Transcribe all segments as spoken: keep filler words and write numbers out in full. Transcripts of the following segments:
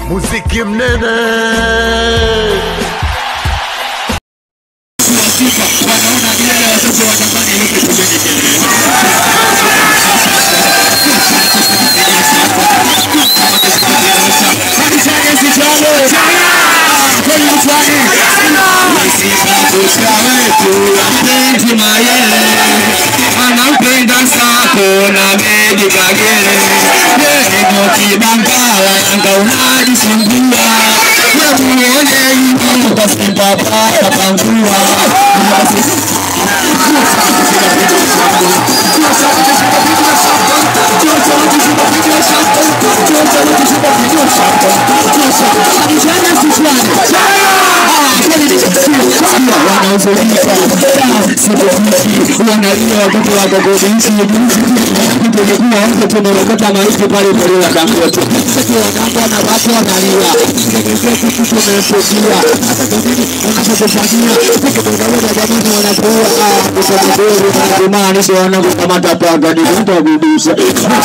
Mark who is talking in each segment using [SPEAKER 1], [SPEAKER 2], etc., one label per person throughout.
[SPEAKER 1] Muziki mnene.
[SPEAKER 2] Wanaona vile watoto wa Tanzania yote kujeni kelele. Anampenda sako na medi kagere Neno kibangala yanga unajisumbua Wemuone hivu Basimpapa kapangua Wanaozoika Sipofiki Wanalia watoto wako kodinsi Kutelekua wako tumerokota maiki pale pale la dangote Siki wanamba na watu wanalia Kekeke kitu tumempokia Hata kwenini unapotofania Siki mwenyewe na jamani wanakuwa Kusamabori na kumani So wanakukamata paga ni mtu wakudusa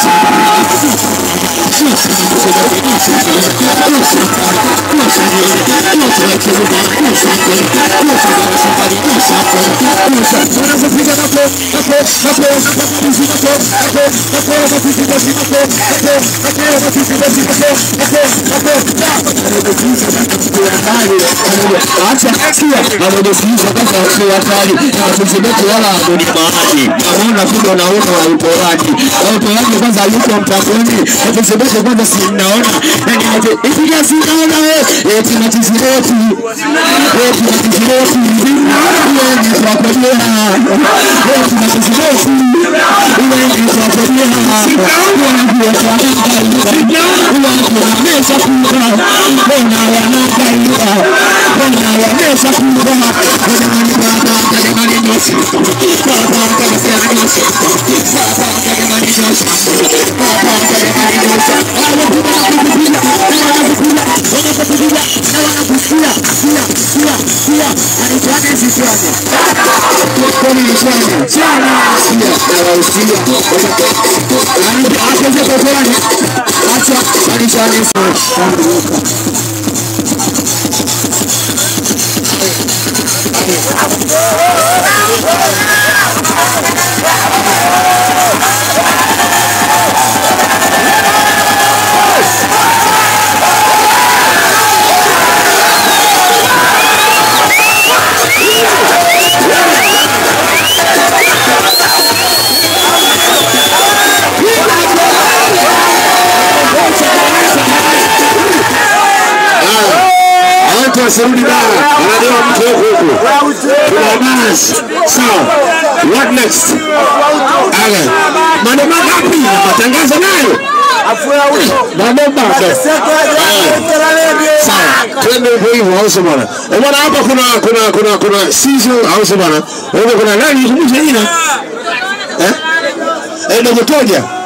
[SPEAKER 2] Acha kia Amodofiza kaka kwa hatari Atuzimetu wala aboni mahali Naona kudo na uno wa uporaji Wa uporaji kwanza yuko mtafoni Atuzimetu kwanza si naona Nani aje Ipiga si naona we Eti matizireti Eti matizireti Uwe ni kwa kodea Eti matizireti Uwe ni kwa kodea Uwe ni kwa kodea Uwe ni kwa mesa kuka Wena wanakaiwa Wena wamesa kuka Wena wanibaba Kade mani nosi Baba kade sera nosi Baba kade mani nosi Baba kade mani nosi Awe kuka kupila Awe kupila Awe kupila Awe kupila Pila Pila Pila Anituane sisiwane Koni nituane Chana Sia Awe usia Anituane Ache kukuane Acha Anituane sisiwane Sarudi baa, wanadewa mtu huku Kuna basi, sawa What next? Ale Manoma gapi, matangazo nayo Manoma Sawa, twende upo hivyo, hausa bwana Umana hapa kuna, kuna, kuna, kuna Season, hausa bwana Upo kuna nani, kumusha hina Eh? Eh, ndogotoja